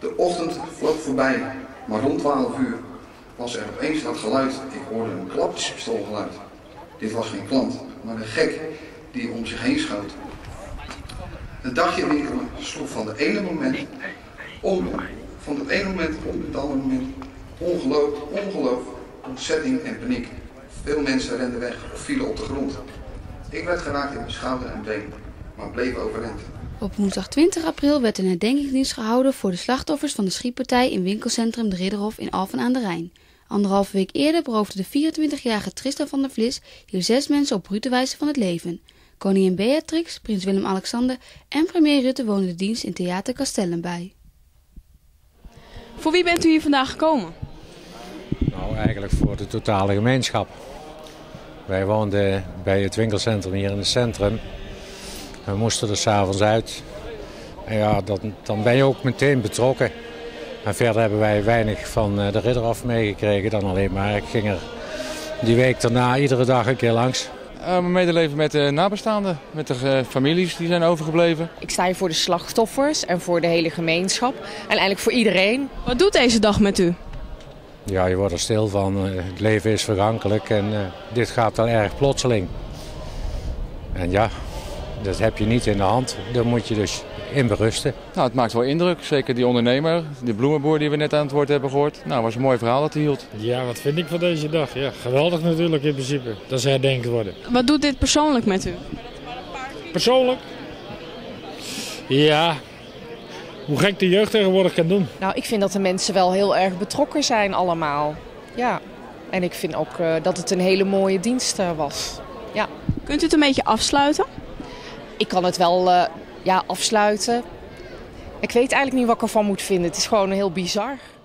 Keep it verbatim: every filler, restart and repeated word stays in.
De ochtend vloog voorbij, maar rond twaalf uur was er opeens dat geluid. Ik hoorde een klappistoolgeluid. Dit was geen klant, maar een gek die om zich heen schoot. Een dagje winkelen sloeg van de ene moment om, van het ene moment op het andere moment ongeloof, ongeloof, ontzetting en paniek. Veel mensen renden weg of vielen op de grond. Ik werd geraakt in mijn schouder en been, maar bleef overeind. Op woensdag twintig april werd een herdenkingsdienst gehouden voor de slachtoffers van de schietpartij in winkelcentrum De Ridderhof in Alphen aan den Rijn. Anderhalve week eerder beroofde de vierentwintigjarige Tristan van der Vlis hier zes mensen op brute wijze van het leven. Koningin Beatrix, prins Willem-Alexander en premier Rutte woonden de dienst in Theater Castellum bij. Voor wie bent u hier vandaag gekomen? Nou, eigenlijk voor de totale gemeenschap. Wij woonden bij het winkelcentrum hier in het centrum. We moesten er 's avonds uit. En ja, dat, dan ben je ook meteen betrokken. En verder hebben wij weinig van de Ridderhof meegekregen dan alleen maar. Ik ging er die week daarna iedere dag een keer langs. Uh, mijn medeleven met de nabestaanden, met de uh, families die zijn overgebleven. Ik sta hier voor de slachtoffers en voor de hele gemeenschap. En eigenlijk voor iedereen. Wat doet deze dag met u? Ja, je wordt er stil van. Het leven is vergankelijk en uh, dit gaat wel erg plotseling. En ja, dat heb je niet in de hand. Daar moet je dus in berusten. Nou, het maakt wel indruk. Zeker die ondernemer, de bloemenboer die we net aan het woord hebben gehoord. Nou, het was een mooi verhaal dat hij hield. Ja, wat vind ik van deze dag? Ja, geweldig natuurlijk in principe. Dat ze herdenkt worden. Wat doet dit persoonlijk met u? Persoonlijk? Ja, hoe gek de jeugd tegenwoordig kan doen. Nou, ik vind dat de mensen wel heel erg betrokken zijn allemaal. Ja, en ik vind ook uh, dat het een hele mooie dienst uh, was. Ja. Kunt u het een beetje afsluiten? Ik kan het wel uh, ja, afsluiten. Ik weet eigenlijk niet wat ik ervan moet vinden. Het is gewoon heel bizar.